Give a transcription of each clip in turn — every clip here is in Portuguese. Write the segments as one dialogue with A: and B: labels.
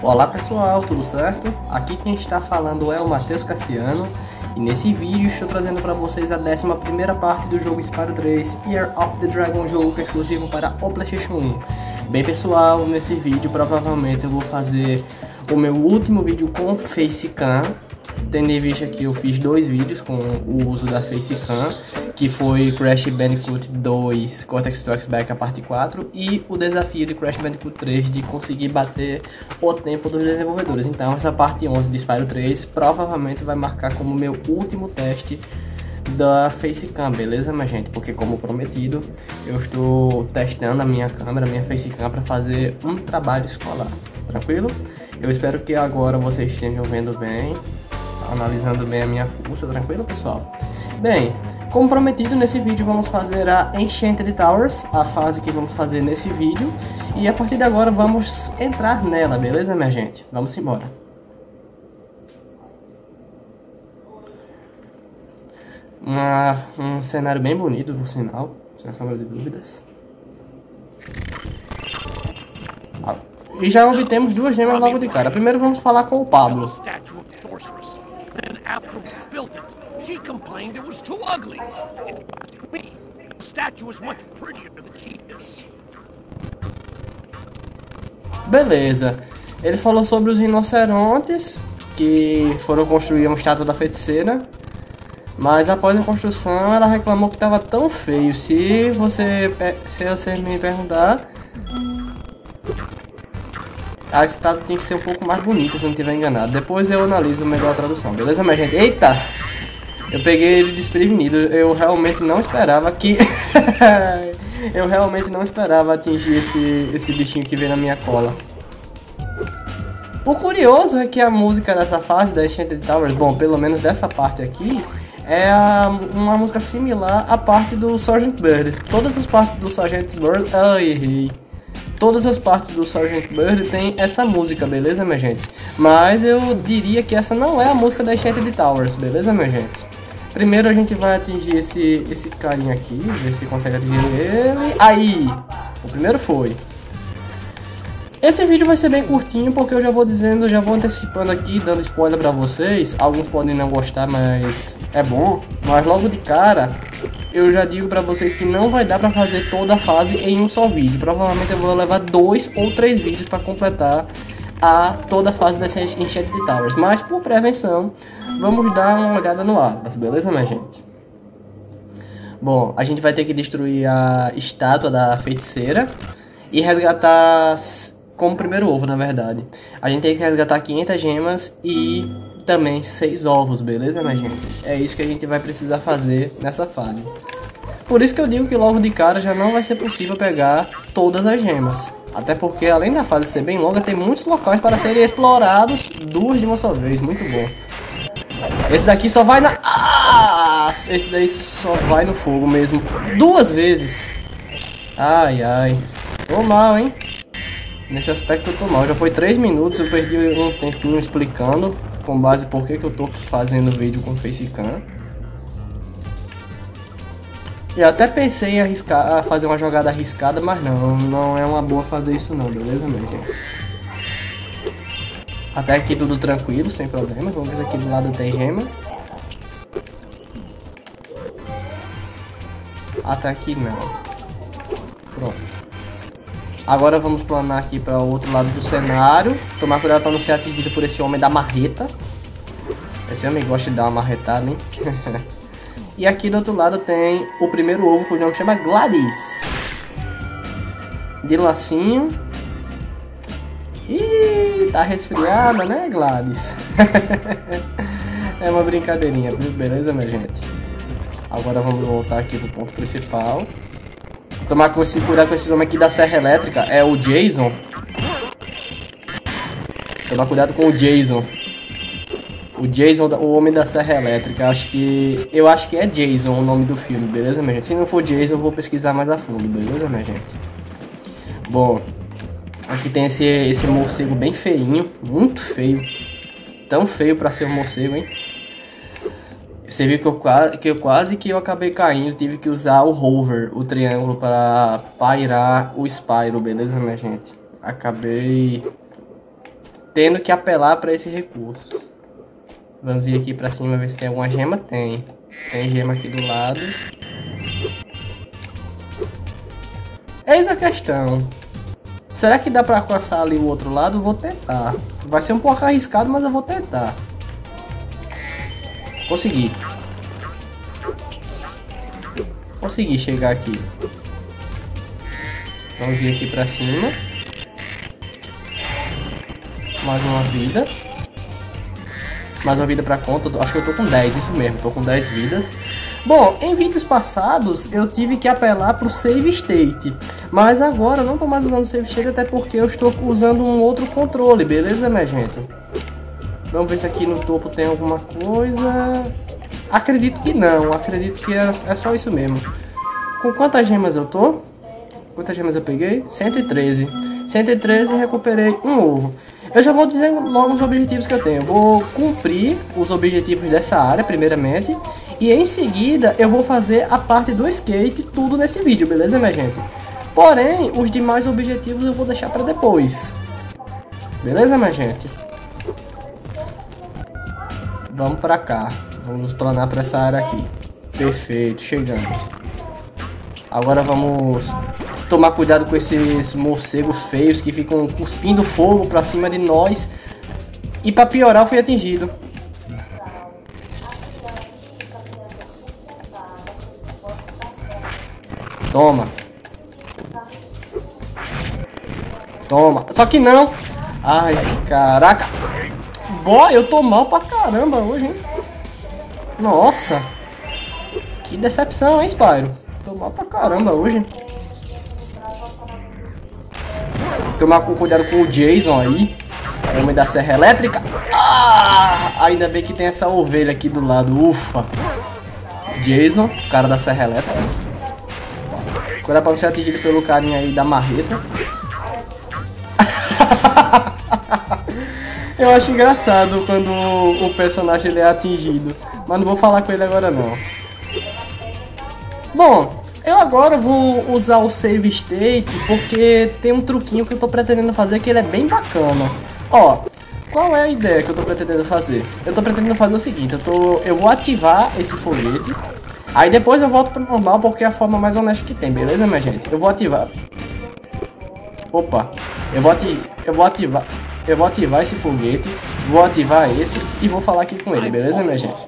A: Olá pessoal, tudo certo? Aqui quem está falando é o Matheus Cassiano e nesse vídeo estou trazendo para vocês a 11ª parte do jogo Spyro 3 Year of the Dragon, jogo que é exclusivo para o PlayStation 1. Bem pessoal, nesse vídeo provavelmente eu vou fazer o meu último vídeo com Facecam. Tendo em vista que eu fiz 2 vídeos com o uso da Facecam, que foi Crash Bandicoot 2 Cortex Strikes Back a parte 4 e o desafio de Crash Bandicoot 3 de conseguir bater o tempo dos desenvolvedores. Então essa parte 11 de Spyro 3 provavelmente vai marcar como meu último teste da Facecam, beleza minha gente? Porque como prometido, eu estou testando a minha câmera, a minha Facecam para fazer um trabalho escolar, tranquilo? Eu espero que agora vocês estejam vendo bem, analisando bem a minha força, tranquilo pessoal? Bem, como prometido, nesse vídeo vamos fazer a Enchanted Towers, a fase que vamos fazer nesse vídeo. E a partir de agora vamos entrar nela, beleza minha gente? Vamos embora. Um cenário bem bonito, por sinal, sem sombra de dúvidas. E já obtemos 2 gemas logo de cara. Primeiro vamos falar com o Pablo.
B: After we built it, she complained it was too ugly. And me, the statue was much prettier than she is.
A: Beleza. Ele falou sobre os rinocerontes que foram construir uma estátua da feiticeira. Mas após a construção ela reclamou que estava tão feio. Se você me perguntar, a estátua tem que ser um pouco mais bonita, se não estiver enganado. Depois eu analiso melhor a tradução, beleza minha gente? Eita! Eu peguei ele desprevenido. Eu realmente não esperava que... eu realmente não esperava atingir esse bichinho que veio na minha cola. O curioso é que a música dessa fase da Enchanted Towers, bom, pelo menos dessa parte aqui, é uma música similar à parte do Sgt. Bird. Todas as partes do Sgt. Bird... errei. Todas as partes do Sgt. Bird tem essa música, beleza, minha gente? Mas eu diria que essa não é a música da Enchanted Towers, beleza, minha gente? Primeiro a gente vai atingir esse carinha aqui, ver se consegue atingir ele. Aí! O primeiro foi. Esse vídeo vai ser bem curtinho, porque eu já vou dizendo, já vou antecipando aqui, dando spoiler pra vocês. Alguns podem não gostar, mas é bom. Mas logo de cara, eu já digo pra vocês que não vai dar pra fazer toda a fase em um só vídeo. Provavelmente eu vou levar 2 ou 3 vídeos pra completar toda a fase dessa Enchanted Towers. Mas por prevenção, vamos dar uma olhada no Atlas, beleza minha gente? Bom, a gente vai ter que destruir a estátua da feiticeira e resgatar... como primeiro ovo, na verdade. A gente tem que resgatar 500 gemas e também 6 ovos, beleza, minha gente? É isso que a gente vai precisar fazer nessa fase. Por isso que eu digo que logo de cara já não vai ser possível pegar todas as gemas. Até porque, além da fase ser bem longa, tem muitos locais para serem explorados 2 de uma só vez. Muito bom. Esse daqui só vai na... esse daí só vai no fogo mesmo. 2 vezes. Ai, ai. Tô mal, hein? Nesse aspecto eu tô mal, já foi 3 minutos, eu perdi um tempinho explicando com base por que eu tô fazendo vídeo com Facecam. E até pensei em arriscar, fazer uma jogada arriscada, mas não é uma boa fazer isso não, beleza minha gente? Até aqui tudo tranquilo, sem problema, vamos ver se aqui do lado tem gema. Até aqui não. Pronto. Agora vamos planar aqui para o outro lado do cenário. Tomar cuidado para não ser atingido por esse homem da marreta. Esse homem gosta de dar uma marretada, hein? E aqui do outro lado tem o primeiro ovo, que o nome chama Gladys. De lacinho. Ih, tá resfriada, né, Gladys? É uma brincadeirinha, beleza, minha gente? Agora vamos voltar aqui pro ponto principal. Tomar cuidado com esses homens aqui da serra elétrica. É o Jason. Tomar cuidado com o Jason. O Jason, o homem da serra elétrica. Eu acho que é Jason o nome do filme, beleza, minha gente? Se não for Jason, eu vou pesquisar mais a fundo, beleza, minha gente? Bom, aqui tem esse morcego bem feinho. Muito feio. Tão feio pra ser um morcego, hein? Você viu que eu quase acabei caindo, tive que usar o hover, o triângulo, para pairar o Spyro, beleza, minha gente? Acabei tendo que apelar para esse recurso. Vamos vir aqui pra cima ver se tem alguma gema. Tem gema aqui do lado. Eis a questão. Será que dá pra alcançar ali o outro lado? Vou tentar. Vai ser um pouco arriscado, mas eu vou tentar. Consegui. Consegui chegar aqui. Vamos vir aqui pra cima. Mais uma vida. Mais uma vida pra conta. Acho que eu tô com 10, isso mesmo. Tô com 10 vidas. Bom, em vídeos passados eu tive que apelar pro save state. Mas agora eu não tô mais usando o save state, até porque eu estou usando um outro controle, beleza, minha gente? Vamos ver se aqui no topo tem alguma coisa. Acredito que não, acredito que é só isso mesmo. Com quantas gemas eu tô? Quantas gemas eu peguei? 113. 113 e recuperei um ovo. Eu já vou dizer logo os objetivos que eu tenho. Eu vou cumprir os objetivos dessa área, primeiramente. E em seguida eu vou fazer a parte do skate, tudo nesse vídeo, beleza, minha gente? Porém, os demais objetivos eu vou deixar para depois. Beleza, minha gente? Vamos para cá. Vamos planar para essa área aqui. Perfeito, chegamos. Agora vamos tomar cuidado com esses morcegos feios que ficam cuspindo fogo para cima de nós. E para piorar, eu fui atingido. Toma. Toma. Só que não. Ai, caraca. Boa, eu tô mal pra caramba hoje, hein? Nossa. Que decepção, hein, Spyro? Tô mal pra caramba hoje. Tomar cuidado com o Jason aí. Homem da serra elétrica. Ah, ainda bem que tem essa ovelha aqui do lado. Ufa. Jason, cara da serra elétrica. Agora pra ser atingido pelo carinha aí da marreta. Eu acho engraçado quando o personagem ele é atingido. Mas não vou falar com ele agora não. Bom, eu agora vou usar o save state porque tem um truquinho que eu tô pretendendo fazer que ele é bem bacana. Ó, qual é a ideia que eu tô pretendendo fazer? Eu tô pretendendo fazer o seguinte, eu vou ativar esse foguete. Aí depois eu volto pro normal porque é a forma mais honesta que tem, beleza, minha gente? Eu vou ativar. Opa, eu vou ativar esse foguete, vou ativar esse e vou falar aqui com ele, beleza, minha gente?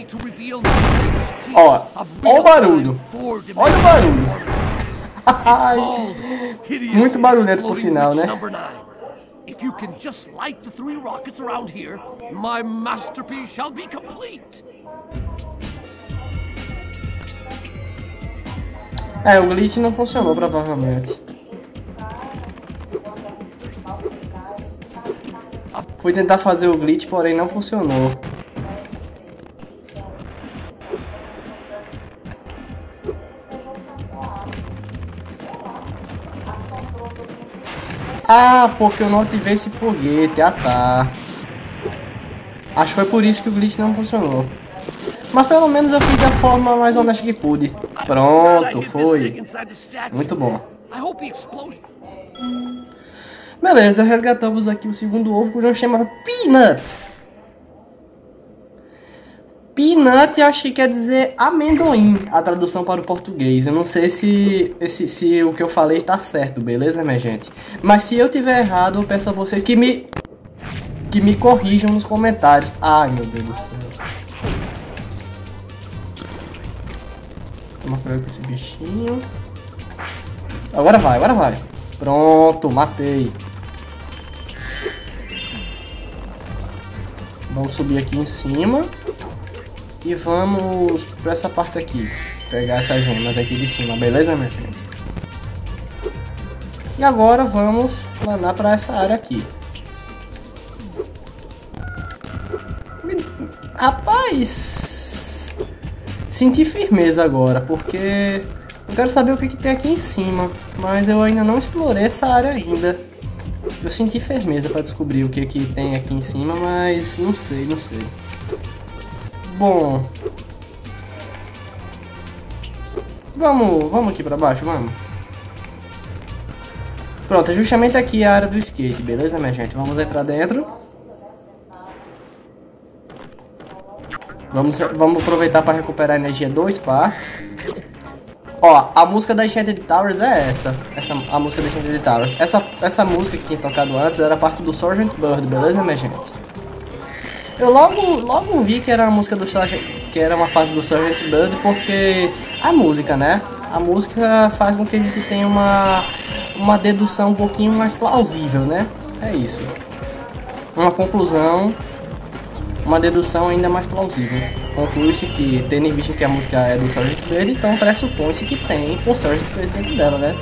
A: Ó, ó o barulho. Olha o barulho. Ai, muito barulhento por sinal, né?
B: If you can just light the 3 rockets around here, my masterpiece shall be complete.
A: É, o glitch não funcionou provavelmente. Fui tentar fazer o glitch, porém não funcionou. Ah, porque eu não ativei esse foguete. Ah, tá. Acho que foi por isso que o glitch não funcionou. Mas pelo menos eu fiz da forma mais honesta que pude. Pronto, foi. Muito bom. Beleza, resgatamos aqui o segundo ovo, que o chama Peanut. Peanut eu acho que quer dizer amendoim, a tradução para o português. Eu não sei se o que eu falei está certo, beleza, minha gente? Mas se eu tiver errado, eu peço a vocês que me corrijam nos comentários. Ai, meu Deus do céu. Toma cuidado com esse bichinho. Agora vai, agora vai. Pronto, matei. Vamos subir aqui em cima. E vamos pra essa parte aqui. Pegar essas gemas aqui de cima, beleza, minha gente? E agora vamos planar pra essa área aqui. Rapaz, senti firmeza agora, porque eu quero saber o que tem aqui em cima. Mas eu ainda não explorei essa área ainda. Eu senti firmeza pra descobrir o que tem aqui em cima, mas não sei, não sei. Bom, vamos aqui pra baixo, vamos. Pronto, é justamente aqui a área do skate, beleza, minha gente? Vamos entrar dentro. Vamos aproveitar para recuperar a energia do Sparks. Ó, a música da Enchanted Towers é a música da Enchanted Towers. Essa música que tinha tocado antes era parte do Sergeant Bird, beleza, minha gente? Eu logo vi que era a música do Sergeant, que era uma fase do Sergeant Bird, porque a música, né? A música faz com que a gente tenha uma dedução um pouquinho mais plausível, né? É isso. Uma conclusão, uma dedução ainda mais plausível. Conclui-se que, tendo em vista que a música é do Sgt. Bird, então pressupõe-se que tem o Sgt. Bird dentro dela, né?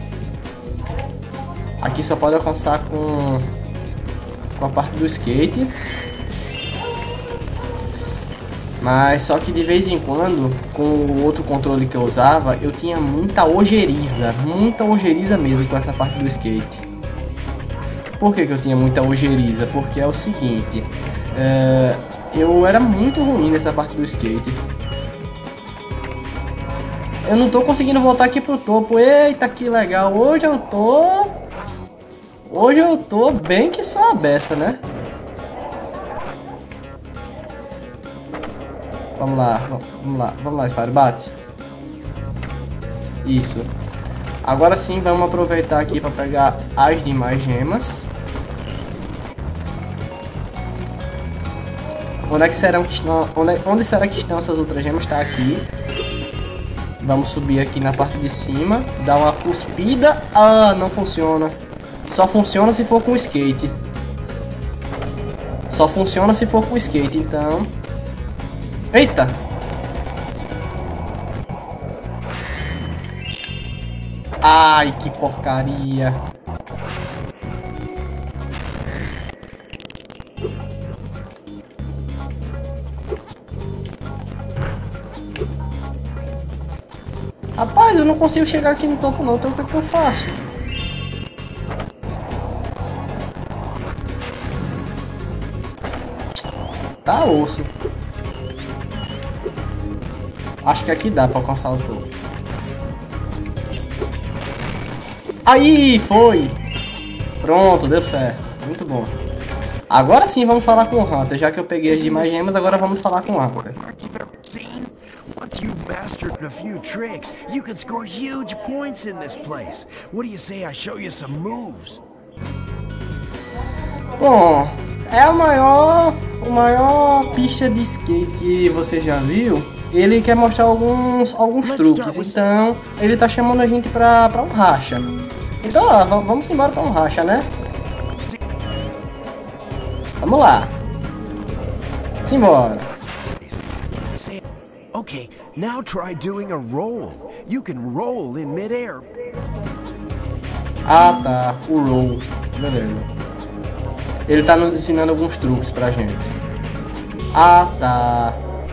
A: Aqui só pode alcançar com a parte do skate. Mas só que de vez em quando, com o outro controle que eu usava, eu tinha muita ojeriza mesmo com essa parte do skate. Por que eu tinha muita ojeriza? Porque é o seguinte, eu era muito ruim nessa parte do skate. Eu não tô conseguindo voltar aqui pro topo. Eita, que legal. Hoje eu tô bem que só a beça, né? Vamos lá, Spyro, bate. Isso. Agora sim, vamos aproveitar aqui para pegar as demais gemas. Onde será que estão essas outras gemas? Está aqui. Vamos subir aqui na parte de cima, dar uma cuspida. Ah, não funciona. Só funciona se for com skate. Só funciona se for com skate, então... Eita! Ai, que porcaria! Rapaz, eu não consigo chegar aqui no topo não, então o que eu faço? Tá osso. Acho que aqui dá pra alcançar o topo. Aí, foi! Pronto, deu certo. Muito bom. Agora sim vamos falar com o Hunter. Já que eu peguei as demais gemas, agora vamos falar com o Hunter.
B: Once you've mastered a few tricks, you can score huge points in this place. What do you say I show you some moves?
A: Bom, é a maior pista de skate que você já viu. Ele quer mostrar alguns truques, então ele tá chamando a gente pra um racha. Então ó, vamos embora pra um racha, né? Vamos lá. Simbora.
B: Okay, now try doing a roll. You can roll in midair.
A: Ah tá, o roll. Beleza. Ele tá nos ensinando alguns truques pra gente. Ah tá.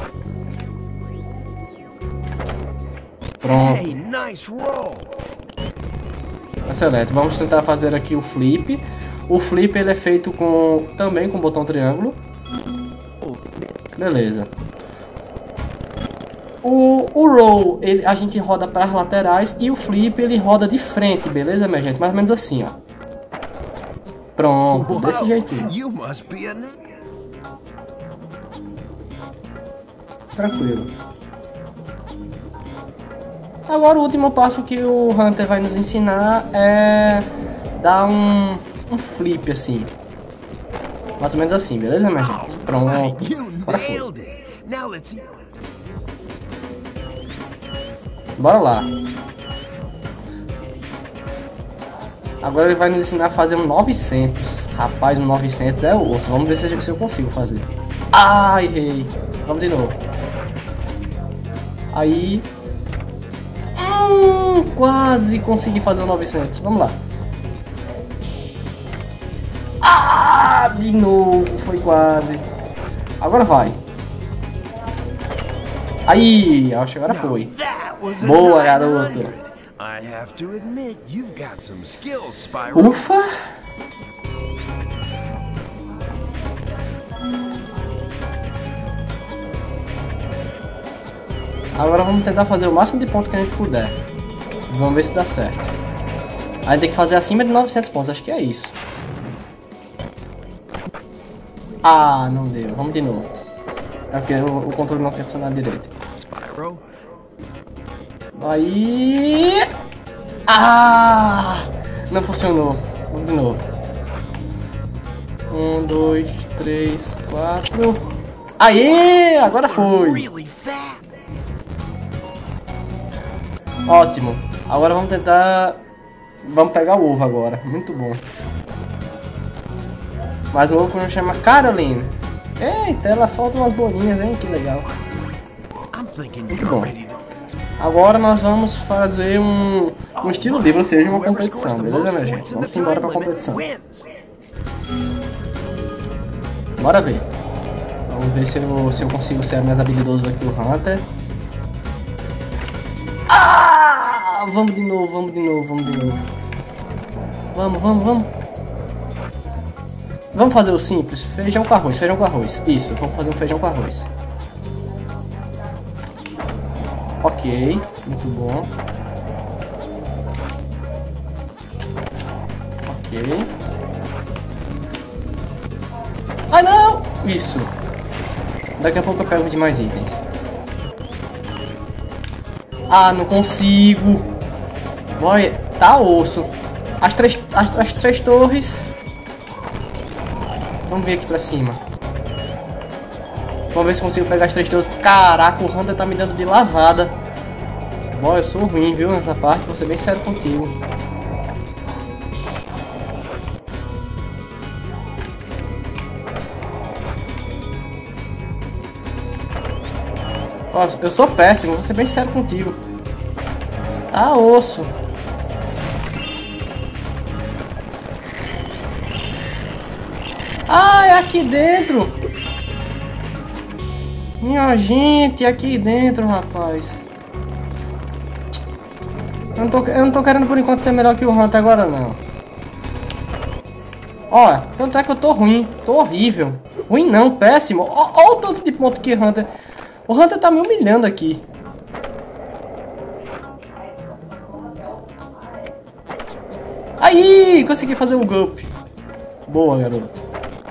A: Pronto.
B: Hey, nice roll.
A: Excelente. Vamos tentar fazer aqui o flip. O flip ele é feito também com o botão triângulo. Beleza. O roll, a gente roda para as laterais e o flip ele roda de frente, beleza, minha gente? Mais ou menos assim, ó. Pronto, desse jeitinho. Tranquilo. Agora o último passo que o Hunter vai nos ensinar é dar um flip assim. Mais ou menos assim, beleza, minha gente? Pronto. Agora foi. Bora lá. Agora ele vai nos ensinar a fazer um 900. Rapaz, um 900 é osso. Vamos ver se eu consigo fazer. Ah, errei. Vamos de novo. Aí. Quase consegui fazer um 900. Vamos lá. Ah, de novo. Foi quase. Agora vai. Aí, acho que agora foi. Boa, garoto. Ufa. Agora vamos tentar fazer o máximo de pontos que a gente puder. Vamos ver se dá certo. A gente tem que fazer acima de 900 pontos, acho que é isso. Ah, não deu. Vamos de novo. É porque o controle não tem funcionado direito.
B: Spyro?
A: Aí... Ah! Não funcionou. Vamos de novo. 1, 2, 3, 4... Aê! Agora foi!
B: Really fat.
A: Ótimo. Agora vamos tentar... Vamos pegar o ovo agora. Muito bom. Mas o ovo que não chama Caroline. Eita, ela solta umas bolinhas, hein? Que legal.
B: I'm thinking
A: Muito
B: you're
A: bom.
B: ready to...
A: Agora nós vamos fazer um estilo livre, ou seja, uma competição, beleza, minha gente? Vamos embora pra competição. Bora ver. Vamos ver se eu consigo ser mais habilidoso do que o Hunter. Ah! Vamos de novo, vamos de novo, vamos de novo. Vamos, vamos, vamos. Vamos fazer o simples. Feijão com arroz, feijão com arroz. Isso, vamos fazer um feijão com arroz. Ok, muito bom. Ok. Ah, não! Isso. Daqui a pouco eu pego de mais itens. Ah, não consigo. Olha, tá osso. As três torres. Vamos ver aqui pra cima. Vamos ver se consigo pegar as 3 torres. Caraca, o Hunter tá me dando de lavada. Bom, eu sou ruim, viu, nessa parte. Vou ser bem sério contigo. Ó, eu sou péssimo, vou ser bem sério contigo. Tá osso. Ah, é aqui dentro. Minha gente, aqui dentro, rapaz. Eu não tô querendo por enquanto ser melhor que o Hunter agora, não. Olha, tanto é que eu tô ruim. Tô horrível. Ruim não, péssimo. Olha o tanto de ponto que o Hunter... O Hunter tá me humilhando aqui. Aí, consegui fazer um golpe. Boa, garoto.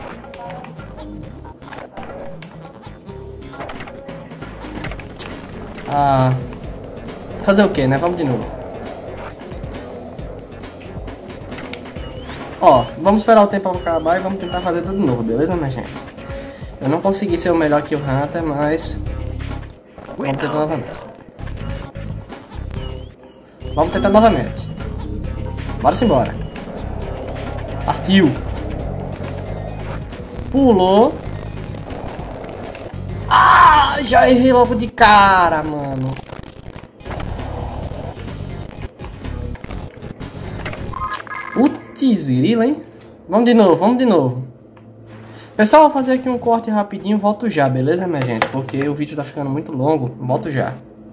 A: Ah, fazer o que, né? Vamos de novo. Ó, vamos esperar o tempo acabar e vamos tentar fazer tudo de novo, beleza, minha gente? Eu não consegui ser o melhor que o Hunter, mas... Vamos tentar novamente. Vamos tentar novamente. Bora embora. Partiu. Pulou. Ah, já errei logo de cara, mano. Putz, grila, hein? Vamos de novo, vamos de novo. Pessoal, vou fazer aqui um corte rapidinho, volto já, beleza, minha gente? Porque o vídeo tá ficando muito longo, volto já.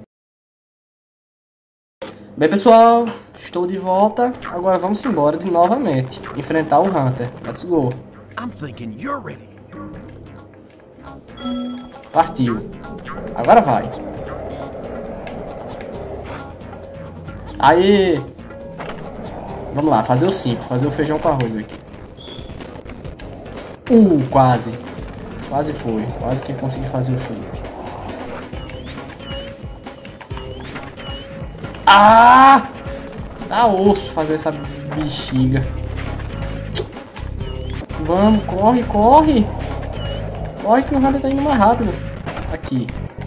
A: Bem, pessoal, estou de volta. Agora vamos embora de novamente. Enfrentar o Hunter. Let's go.
B: I'm thinking you're ready.
A: Partiu. Agora vai. Aí. Vamos lá, fazer o simples, fazer o feijão com arroz aqui. Quase. Quase foi. Quase que consegui fazer o flip. Ah! Tá osso fazer essa bexiga. Vamos, corre, corre. Corre que o Hunter tá indo mais rápido. Aqui.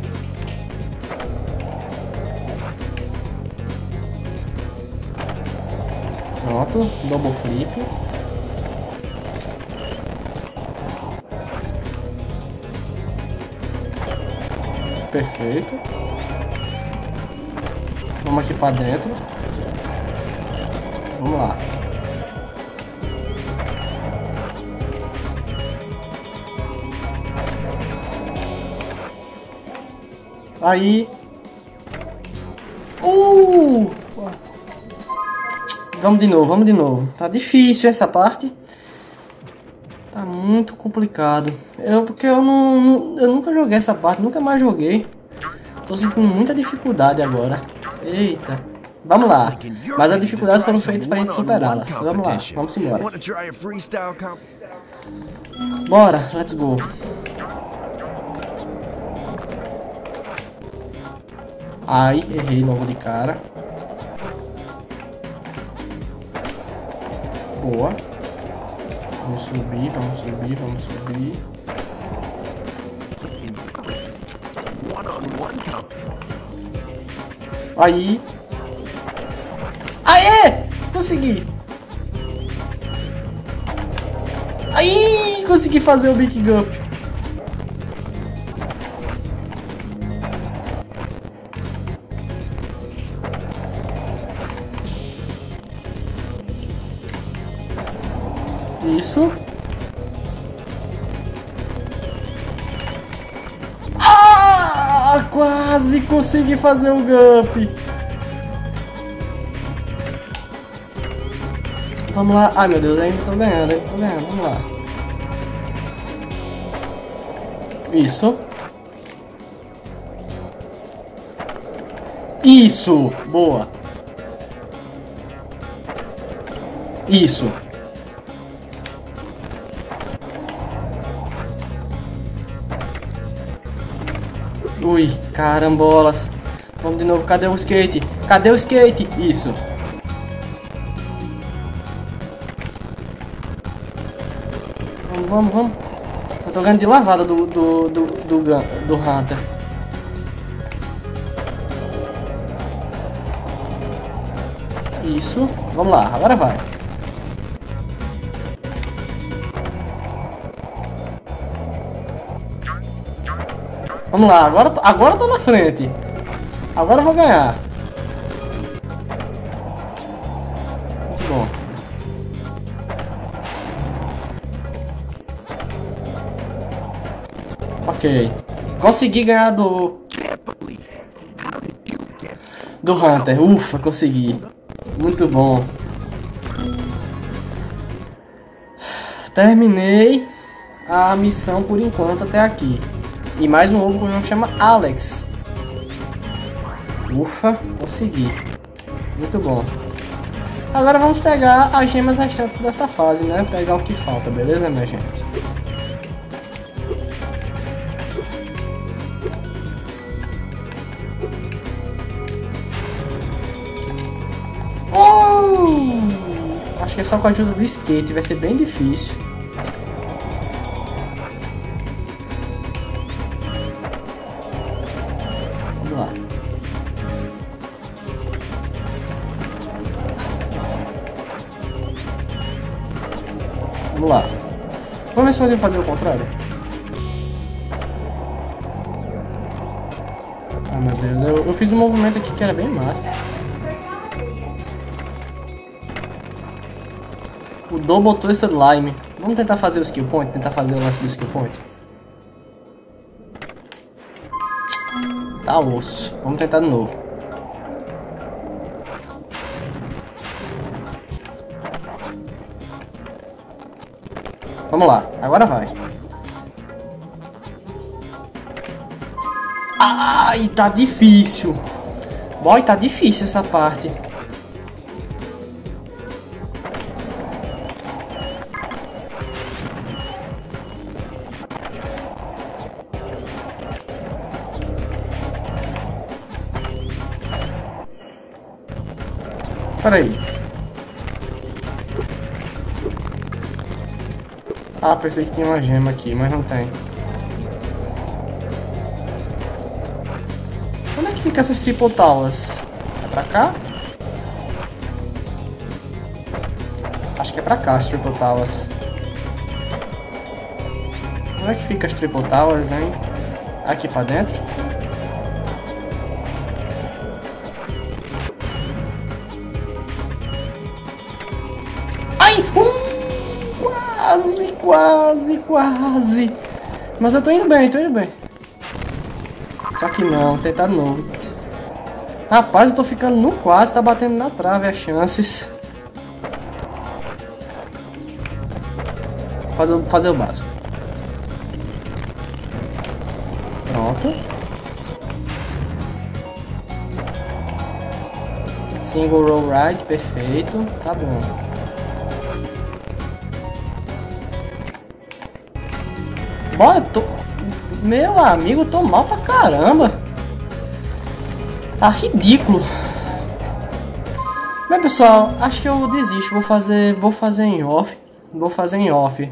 A: Pronto, double flip. Perfeito. Vamos aqui pra dentro. Vamos lá. Aí. Vamos de novo, vamos de novo. Tá difícil essa parte. Tá muito complicado. Porque eu nunca joguei essa parte, nunca mais joguei. Tô sentindo muita dificuldade agora. Eita. Vamos lá. Mas as dificuldades foram feitas pra gente superá-las. Vamos lá, vamos embora. Bora, let's go. Ai, errei logo de cara. Boa. Vamos subir, vamos subir, vamos subir. Aí. Aê! Consegui! Aí! Consegui fazer o Big Gump. Isso. Ah! Quase consegui fazer o Gump. Vamos lá. Ai meu Deus, ainda tô ganhando, ainda tô ganhando. Vamos lá. Isso. Isso. Boa. Isso. Ui, carambolas. Vamos de novo. Cadê o skate? Cadê o skate? Isso. Vamos, vamos. Eu tô ganhando de lavada do Hunter. Isso. Vamos lá, agora vai. Vamos lá, agora eu tô na frente. Agora eu vou ganhar. Muito bom. Ok. Consegui ganhar do Hunter. Ufa, consegui. Muito bom. Terminei a missão por enquanto até aqui. E mais um ovo que chama Alex. Ufa, consegui. Muito bom. Agora vamos pegar as gemas restantes dessa fase, né? Pegar o que falta, beleza, minha gente? Acho que é só com a ajuda do skate, vai ser bem difícil. Vamos lá. Vamos lá. Vamos ver se podemos fazer o contrário. Ah, meu Deus, eu fiz um movimento aqui que era bem massa. O Double Twisted Lime. Vamos tentar fazer o skill point, tentar fazer o lance do skill point. Tá osso. Vamos tentar de novo. Vamos lá, agora vai. Ai, tá difícil. Boy, tá difícil essa parte. Peraí. Ah, pensei que tinha uma gema aqui, mas não tem. Onde é que fica essas Triple Towers? É pra cá? Acho que é pra cá as Triple Towers. Onde é que fica as Triple Towers, hein? Aqui pra dentro? Ai! Quase, quase, quase. Mas eu tô indo bem, tô indo bem. Só que não, tentar de novo. Rapaz, eu tô ficando no quase, tá batendo na trave as chances. Fazer o básico. Pronto. Single roll ride, perfeito. Tá bom. Bom, meu amigo, tô mal pra caramba. Tá ridículo. Bem, pessoal, acho que eu desisto. Vou fazer em off. Vou fazer em off.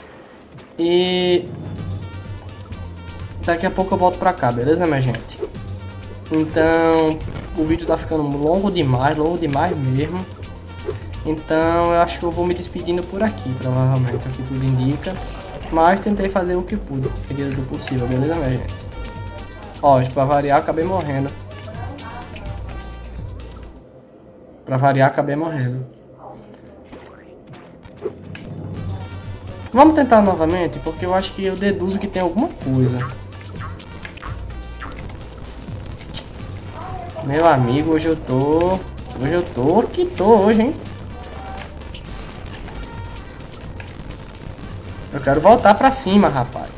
A: E daqui a pouco eu volto pra cá, beleza, minha gente? Então, o vídeo tá ficando longo demais mesmo. Então, eu acho que eu vou me despedindo por aqui, provavelmente, aqui tudo indica. Mas tentei fazer o que pude, medida do possível, beleza, minha gente? Ó, pra variar, acabei morrendo. Pra variar, acabei morrendo. Vamos tentar novamente, porque eu acho que eu deduzo que tem alguma coisa. Meu amigo, hoje eu tô hoje, hein? Eu quero voltar pra cima, rapaz.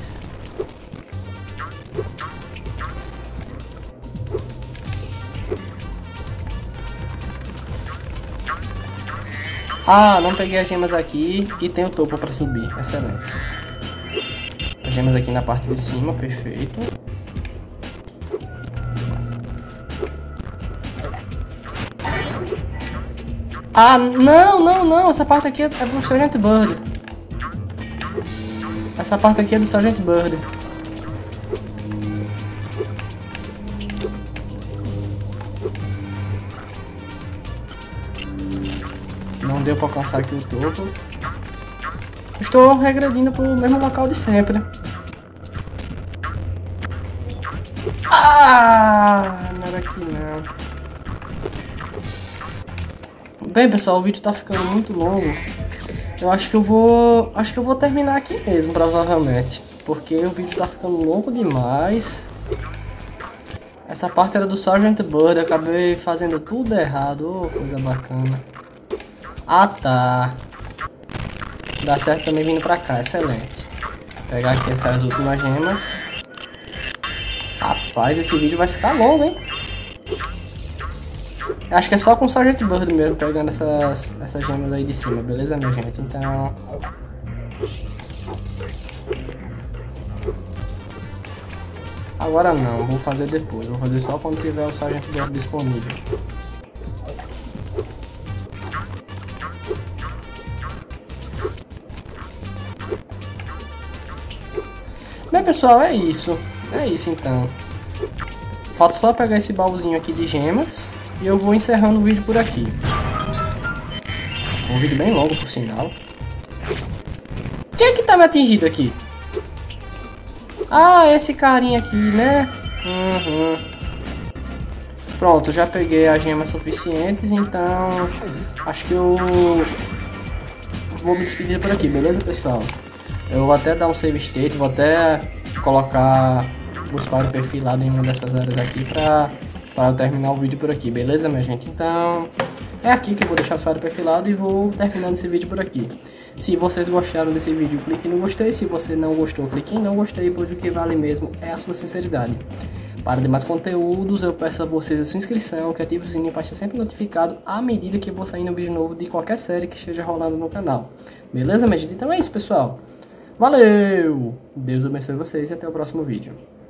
A: Ah, não peguei as gemas aqui e tem o topo pra subir. Excelente. As gemas aqui na parte de cima, perfeito. Ah, não. Essa parte aqui é do Sergeant Bird. Essa parte aqui é do Sergeant Bird. Não deu pra alcançar aqui o topo. Estou regredindo pro mesmo local de sempre. Ah, não era aqui não. Bem, pessoal, o vídeo tá ficando muito longo. Eu acho que eu vou terminar aqui mesmo, provavelmente, porque o vídeo tá ficando longo demais. Essa parte era do Sergeant Bird, eu acabei fazendo tudo errado. Oh, coisa bacana. Ah, tá. Dá certo também vindo pra cá, excelente. Vou pegar aqui essas últimas gemas. Rapaz, esse vídeo vai ficar longo, hein? Acho que é só com o Sergeant Bird mesmo, pegando essas gemas aí de cima, beleza, minha gente? Então... agora não, vou fazer depois. Vou fazer só quando tiver o Sergeant Bird disponível. Bem, pessoal, é isso. É isso, então. Falta só pegar esse baúzinho aqui de gemas. E eu vou encerrando o vídeo por aqui. Um vídeo bem longo, por sinal. Quem é que tá me atingindo aqui? Ah, esse carinha aqui, né? Uhum. Pronto, já peguei as gemas suficientes, então acho que eu vou me despedir por aqui, beleza, pessoal? Eu vou até dar um save state, vou até colocar o Spyro perfilado em uma dessas áreas aqui para eu terminar o vídeo por aqui, beleza, minha gente? Então, é aqui que eu vou deixar o Spyro perfilado e vou terminando esse vídeo por aqui. Se vocês gostaram desse vídeo, clique no gostei. Se você não gostou, clique em não gostei, pois o que vale mesmo é a sua sinceridade. Para demais conteúdos, eu peço a vocês a sua inscrição, que ative o sininho para ser sempre notificado à medida que eu vou saindo um vídeo novo de qualquer série que esteja rolando no canal. Beleza, minha gente? Então é isso, pessoal. Valeu! Deus abençoe vocês e até o próximo vídeo.